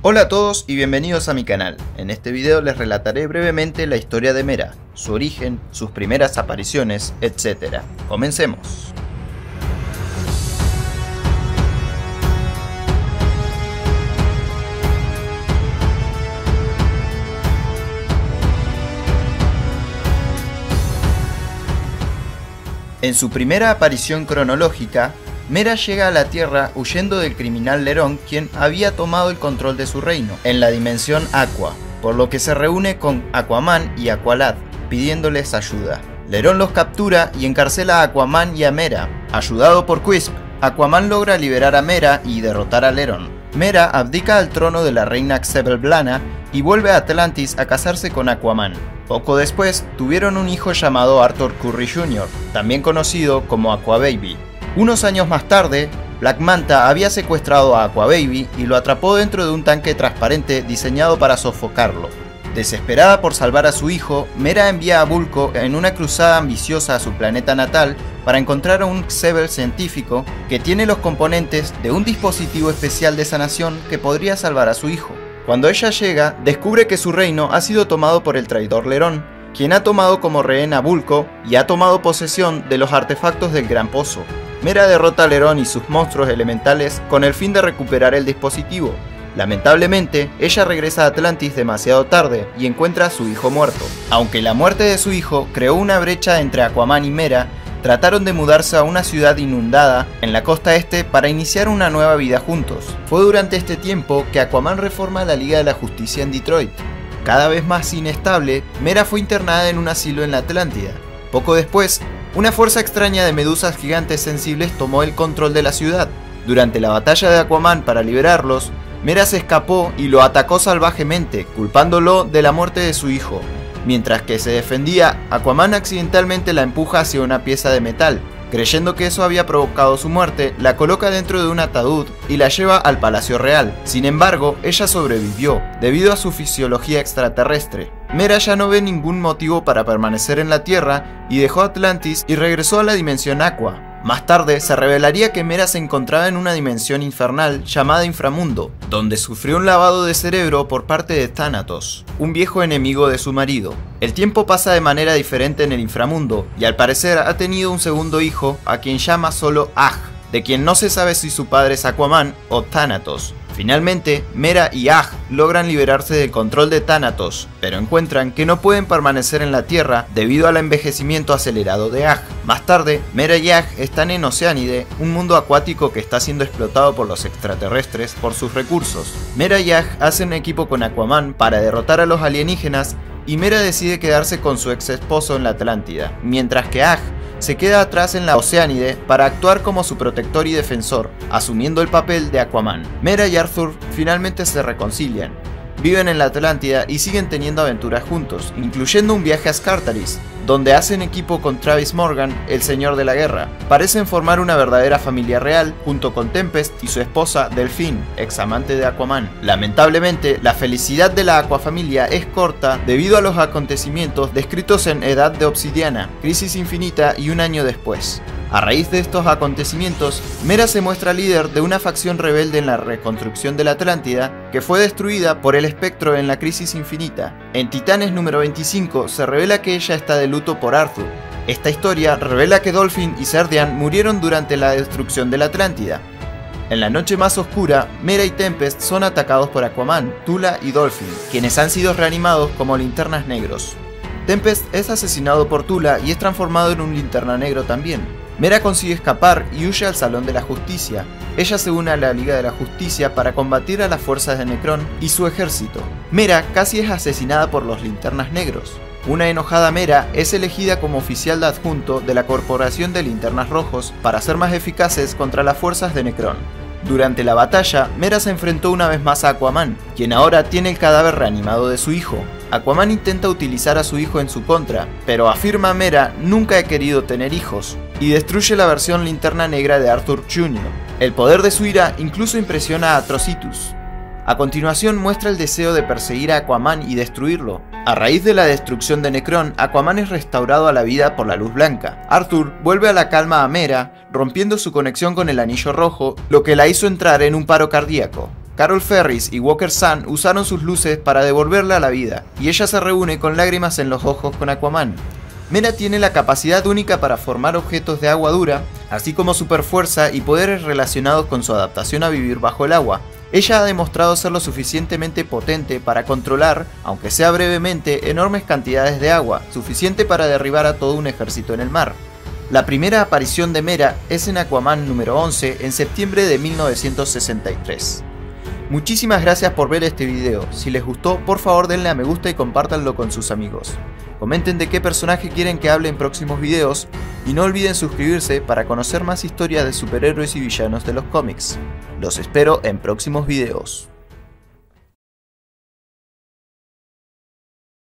Hola a todos y bienvenidos a mi canal. En este video les relataré brevemente la historia de Mera, su origen, sus primeras apariciones, etc. Comencemos. En su primera aparición cronológica, Mera llega a la Tierra huyendo del criminal Lerón, quien había tomado el control de su reino, en la dimensión Aqua, por lo que se reúne con Aquaman y Aqualad, pidiéndoles ayuda. Lerón los captura y encarcela a Aquaman y a Mera. Ayudado por Quisp, Aquaman logra liberar a Mera y derrotar a Lerón. Mera abdica al trono de la reina Xebelblana y vuelve a Atlantis a casarse con Aquaman. Poco después, tuvieron un hijo llamado Arthur Curry Jr., también conocido como Aquababy. Unos años más tarde, Black Manta había secuestrado a Aquababy y lo atrapó dentro de un tanque transparente diseñado para sofocarlo. Desesperada por salvar a su hijo, Mera envía a Vulko en una cruzada ambiciosa a su planeta natal para encontrar a un Xebel científico que tiene los componentes de un dispositivo especial de sanación que podría salvar a su hijo. Cuando ella llega, descubre que su reino ha sido tomado por el traidor Lerón, quien ha tomado como rehén a Vulko y ha tomado posesión de los artefactos del Gran Pozo. Mera derrota a Lerón y sus monstruos elementales con el fin de recuperar el dispositivo. Lamentablemente, ella regresa a Atlantis demasiado tarde y encuentra a su hijo muerto. Aunque la muerte de su hijo creó una brecha entre Aquaman y Mera, trataron de mudarse a una ciudad inundada en la costa este para iniciar una nueva vida juntos. Fue durante este tiempo que Aquaman reforma la Liga de la Justicia en Detroit. Cada vez más inestable, Mera fue internada en un asilo en la Atlántida. Poco después, una fuerza extraña de medusas gigantes sensibles tomó el control de la ciudad. Durante la batalla de Aquaman para liberarlos, Mera se escapó y lo atacó salvajemente, culpándolo de la muerte de su hijo. Mientras que se defendía, Aquaman accidentalmente la empuja hacia una pieza de metal. Creyendo que eso había provocado su muerte, la coloca dentro de un ataúd y la lleva al Palacio Real. Sin embargo, ella sobrevivió, debido a su fisiología extraterrestre. Mera ya no ve ningún motivo para permanecer en la Tierra y dejó Atlantis y regresó a la dimensión Aqua. Más tarde se revelaría que Mera se encontraba en una dimensión infernal llamada Inframundo, donde sufrió un lavado de cerebro por parte de Thanatos, un viejo enemigo de su marido. El tiempo pasa de manera diferente en el inframundo, y al parecer ha tenido un segundo hijo, a quien llama solo Aj, de quien no se sabe si su padre es Aquaman o Thanatos. Finalmente, Mera y Aj logran liberarse del control de Thanatos, pero encuentran que no pueden permanecer en la Tierra debido al envejecimiento acelerado de Aj. Más tarde, Mera y Aj están en Oceánide, un mundo acuático que está siendo explotado por los extraterrestres por sus recursos. Mera y Aj hacen equipo con Aquaman para derrotar a los alienígenas y Mera decide quedarse con su ex esposo en la Atlántida, mientras que Aj se queda atrás en la Oceánide para actuar como su protector y defensor, asumiendo el papel de Aquaman. Mera y Arthur finalmente se reconcilian, viven en la Atlántida y siguen teniendo aventuras juntos, incluyendo un viaje a Skartaris, donde hacen equipo con Travis Morgan, el señor de la guerra. Parecen formar una verdadera familia real, junto con Tempest y su esposa Delphine, ex amante de Aquaman. Lamentablemente, la felicidad de la Aquafamilia es corta debido a los acontecimientos descritos en Edad de Obsidiana, Crisis Infinita y Un año después. A raíz de estos acontecimientos, Mera se muestra líder de una facción rebelde en la reconstrucción de la Atlántida, que fue destruida por el espectro en la Crisis Infinita. En Titanes número 25 se revela que ella está de luto por Arthur. Esta historia revela que Dolphin y Serdian murieron durante la destrucción de la Atlántida. En la noche más oscura, Mera y Tempest son atacados por Aquaman, Tula y Dolphin, quienes han sido reanimados como linternas negros. Tempest es asesinado por Tula y es transformado en un linterna negro también. Mera consigue escapar y huye al Salón de la Justicia. Ella se une a la Liga de la Justicia para combatir a las fuerzas de Necron y su ejército. Mera casi es asesinada por los linternas negros. Una enojada Mera es elegida como oficial adjunto de la Corporación de Linternas Rojos para ser más eficaces contra las fuerzas de Necron. Durante la batalla, Mera se enfrentó una vez más a Aquaman, quien ahora tiene el cadáver reanimado de su hijo. Aquaman intenta utilizar a su hijo en su contra, pero afirma Mera nunca he querido tener hijos, y destruye la versión linterna negra de Arthur Jr. El poder de su ira incluso impresiona a Atrocitus. A continuación muestra el deseo de perseguir a Aquaman y destruirlo. A raíz de la destrucción de Necron, Aquaman es restaurado a la vida por la luz blanca. Arthur vuelve a la calma a Mera, rompiendo su conexión con el anillo rojo, lo que la hizo entrar en un paro cardíaco. Carol Ferris y Walker Sun usaron sus luces para devolverla a la vida, y ella se reúne con lágrimas en los ojos con Aquaman. Mera tiene la capacidad única para formar objetos de agua dura, así como superfuerza y poderes relacionados con su adaptación a vivir bajo el agua. Ella ha demostrado ser lo suficientemente potente para controlar, aunque sea brevemente, enormes cantidades de agua, suficiente para derribar a todo un ejército en el mar. La primera aparición de Mera es en Aquaman número 11 en septiembre de 1963. Muchísimas gracias por ver este video. Si les gustó, por favor denle a me gusta y compártanlo con sus amigos. Comenten de qué personaje quieren que hable en próximos videos y no olviden suscribirse para conocer más historias de superhéroes y villanos de los cómics. Los espero en próximos videos.